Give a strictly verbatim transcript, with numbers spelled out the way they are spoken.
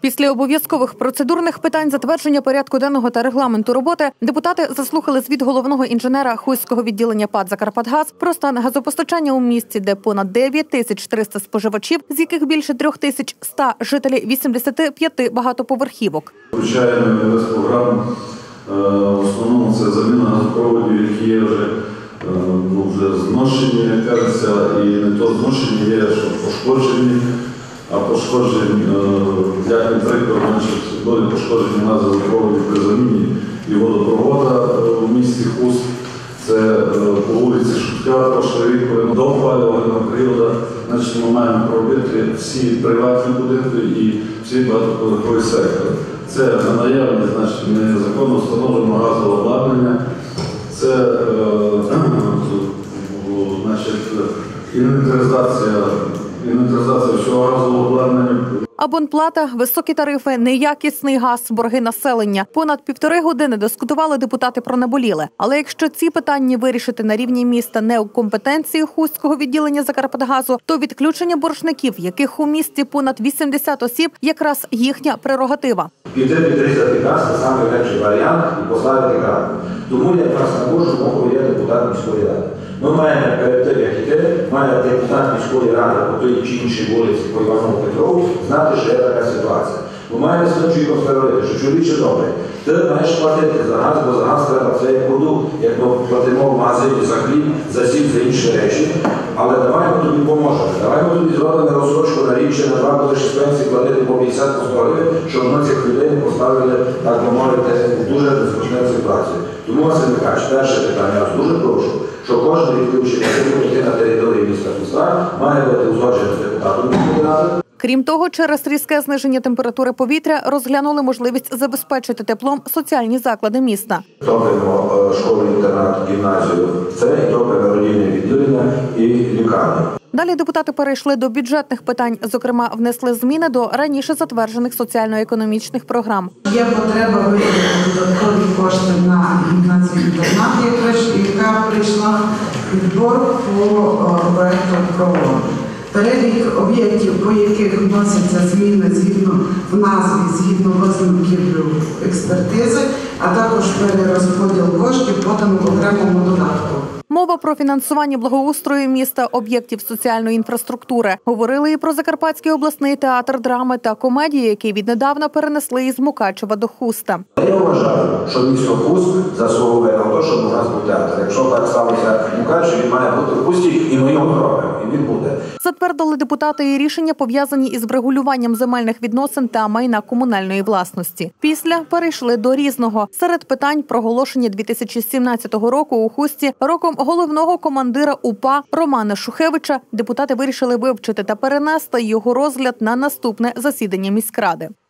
Після обов'язкових процедурних питань затвердження порядку денного та регламенту роботи депутати заслухали звіт головного інженера Хуського відділення ПАТ «Закарпатгаз» про стан газопостачання у місті, де понад дев'ять тисяч триста споживачів, з яких більше трьох тисяч ста жителі вісімдесяти п'яти багатоповерхівок. Включаємо весь програму. В основному це заміна газопроводів, які є вже, ну, вже зношені, як кажеться, і не то зношені, є, що пошкоджені. А пошкоджень, як не приклад, значить, були пошкоджені газопроводи при заміні і водопровода в місті Хуст. Це по вулиці Шутка, прошлий рік, до опалювального періоду, значить, ми маємо проробити всі приватні будинки і всі багатоповерхові сектори. Це на наявність, значить, незаконно встановленого газового обладнання, це значить, інвентаризація інвентаризація всього газового обладнання. Абонплата, високі тарифи, неякісний газ, борги населення. Понад півтори години дискутували депутати про наболіле. Але якщо ці питання вирішити на рівні міста не у компетенції Хуського відділення Закарпатгазу, то відключення боржників, яких у місті понад вісімдесят осіб, якраз їхня прерогатива. Піти підрізати газ – це найкращий варіант і поставити крапку. Тому я якраз на кожну мову є депутат міської ради. Ми маємо перед тим, як іти, має депутат міської ради по той чи іншій вулиці, по Іванову Петрову, знати, що є така ситуація. Ми маємо з чим розповідати, що чоловіче добре, ти маєш платити за газ, бо за газ треба це як продукт, як ми платимо в магазині за хліб, за сіль, за інші речі. Але давай ми тобі поможемо. Давай ми тобі зробимо розсрочку на рік, чи на два, будеш із пенсії платити по п'ятдесят по сто гривень, щоб ми цих людей не поставили, так би мовити, в дуже незручну ситуацію. Тому, Василь Михайлович, перше питання, я вас дуже прошу, що кожне відключення, яке буде на території міста Хуста, має бути узгоджено з депутатом міської ради. Крім того, через різке зниження температури повітря розглянули можливість забезпечити теплом соціальні заклади міста. Топимо школу-інтернат, гімназію, це і топимо родинне відділення і лікарні. Далі депутати перейшли до бюджетних питань, зокрема, внесли зміни до раніше затверджених соціально-економічних програм. Є потреба виділити додаткові кошти на гімназію-інтернат, яка прийшла відбор по проєкту «Пролом». Перелік об'єктів, по яких вносяться зміни згідно в назві, згідно висновків експертизи, а також перерозподіл коштів подано в окремому додатку. Мова про фінансування благоустрою міста, об'єктів соціальної інфраструктури. Говорили і про Закарпатський обласний театр драми та комедії, який віднедавна перенесли із Мукачева до Хуста. Я вважаю, що місто Хуст заслуговує на те, щоб у нас був театр. Якщо так сталося в Мукачеві, він має бути в Хусті, і ми його зробимо, і він буде. Затвердили депутати і рішення, пов'язані із врегулюванням земельних відносин та майна комунальної власності. Після перейшли до різного. Серед питань проголошення дві тисячі сімнадцятого року у Хусті роком головного командира УПА Романа Шухевича депутати вирішили вивчити та перенести його розгляд на наступне засідання міськради.